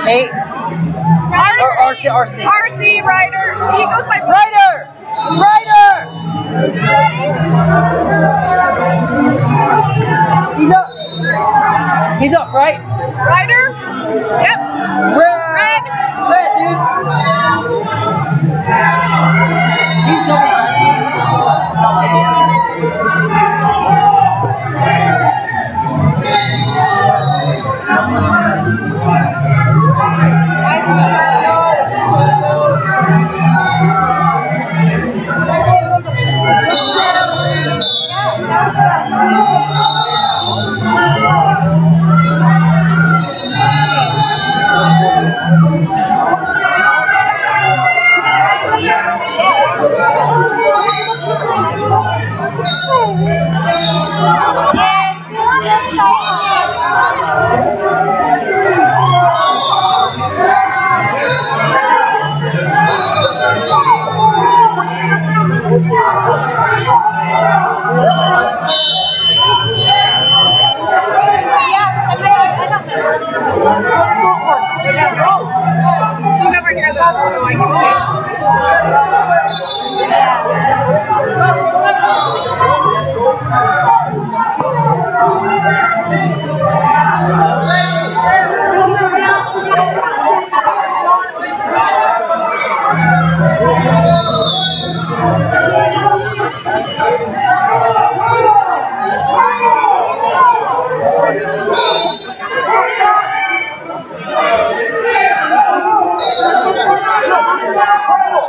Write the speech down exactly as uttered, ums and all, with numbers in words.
Kate? Or R C? R C. R C Ryder. He goes by Ryder! Ryder! He's up. He's up, right? Ryder? Yep. Red. Red. Red, dude. He's double red. You never hear those, so I can Come on.